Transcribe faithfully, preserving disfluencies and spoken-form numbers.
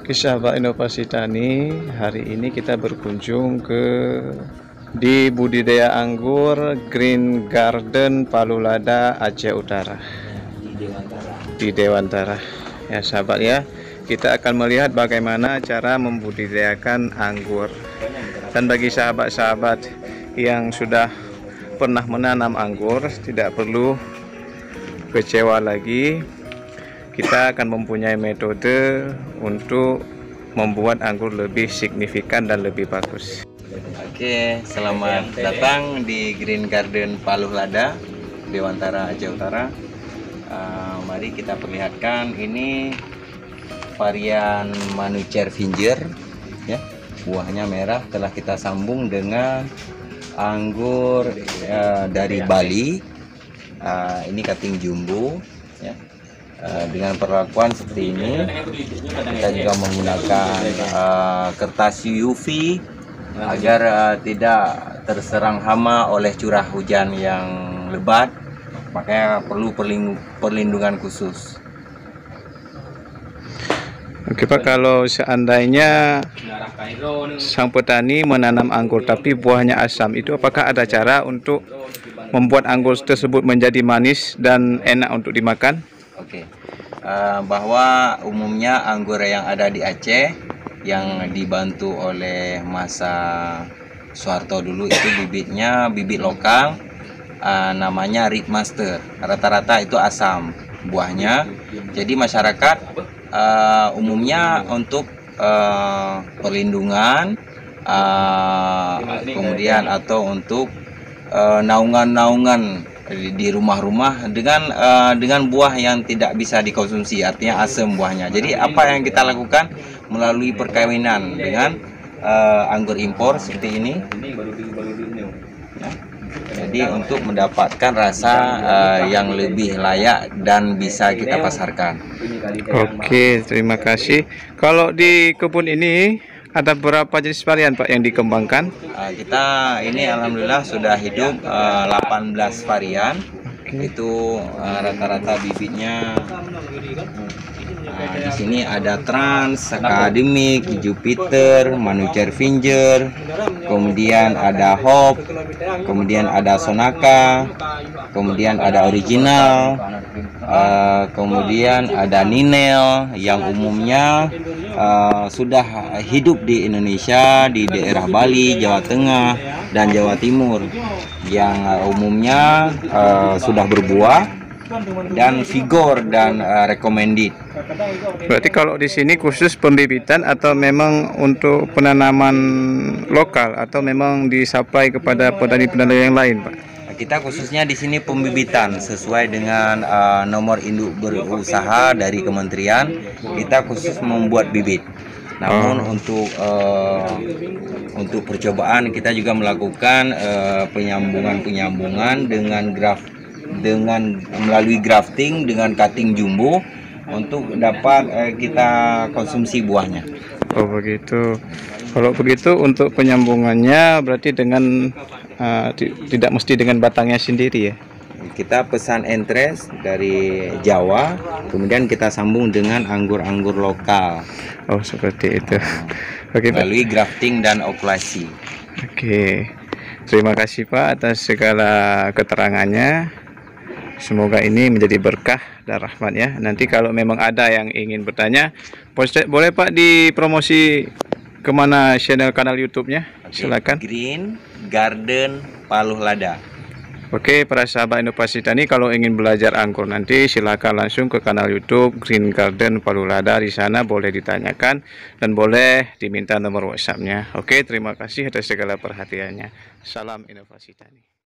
Sahabat Inovasi Tani, hari ini kita berkunjung ke di budidaya anggur Green Garden Palulada, Aceh Utara, di Dewantara. Ya sahabat ya, kita akan melihat bagaimana cara membudidayakan anggur. Dan bagi sahabat-sahabat yang sudah pernah menanam anggur, tidak perlu kecewa lagi. Kita akan mempunyai metode untuk membuat anggur lebih signifikan dan lebih bagus. Oke, selamat datang di Green Garden Palulada, Dewantara, Aceh Utara. Uh, mari kita perlihatkan ini varian Manucer Finger, ya. Buahnya merah, telah kita sambung dengan anggur uh, dari Bali. Uh, ini cutting jumbo, ya. Uh, dengan perlakuan seperti ini, kita juga menggunakan uh, kertas U V agar uh, tidak terserang hama oleh curah hujan yang lebat, makanya perlu perlindungan khusus. Oke Pak, kalau seandainya sang petani menanam anggur tapi buahnya asam, itu apakah ada cara untuk membuat anggur tersebut menjadi manis dan enak untuk dimakan? Oke, uh, bahwa umumnya anggur yang ada di Aceh yang dibantu oleh masa Soeharto dulu itu bibitnya bibit lokal, uh, namanya Ritmaster. Rata-rata itu asam buahnya. Jadi masyarakat uh, umumnya untuk uh, perlindungan, uh, kemudian atau untuk uh, naungan-naungan di rumah-rumah dengan uh, dengan buah yang tidak bisa dikonsumsi, artinya asam buahnya. Jadi apa yang kita lakukan melalui perkawinan dengan uh, anggur impor seperti ini, ya. Jadi untuk mendapatkan rasa uh, yang lebih layak dan bisa kita pasarkan. Oke, terima kasih. Kalau di kebun ini ada berapa jenis varian Pak yang dikembangkan? Uh, kita ini alhamdulillah sudah hidup uh, delapan belas varian. Okay. Itu rata-rata uh, bibitnya. Nah, di sini ada Trans, Academic, Jupiter, Manucer Finger, kemudian ada Hope, kemudian ada Sonaka, kemudian ada Original, uh, kemudian ada Ninel yang umumnya uh, sudah hidup di Indonesia, di daerah Bali, Jawa Tengah, dan Jawa Timur, yang uh, umumnya uh, sudah berbuah dan vigor dan uh, recommended. Berarti kalau di sini khusus pembibitan atau memang untuk penanaman lokal atau memang disuplai kepada petani-petani yang lain, Pak? Kita khususnya di sini pembibitan sesuai dengan uh, nomor induk berusaha dari kementerian. Kita khusus membuat bibit. Namun oh. untuk uh, untuk percobaan kita juga melakukan uh, penyambungan-penyambungan dengan graf dengan melalui grafting dengan cutting jumbo untuk dapat eh, kita konsumsi buahnya. Oh begitu. Kalau begitu untuk penyambungannya berarti dengan uh, tidak mesti dengan batangnya sendiri ya? Kita pesan entres dari Jawa, kemudian kita sambung dengan anggur-anggur lokal. Oh seperti itu. Oke, melalui grafting dan okulasi. Oke, terima kasih Pak atas segala keterangannya. Semoga ini menjadi berkah dan rahmat ya. Nanti kalau memang ada yang ingin bertanya, boleh Pak dipromosi kemana channel kanal YouTube-nya? Oke, silakan. Green Garden Palulada. Oke, para sahabat Inovasi Tani, kalau ingin belajar anggur nanti silakan langsung ke kanal YouTube Green Garden Palulada. Di sana boleh ditanyakan dan boleh diminta nomor WhatsApp-nya. Oke, terima kasih atas segala perhatiannya. Salam Inovasi Tani.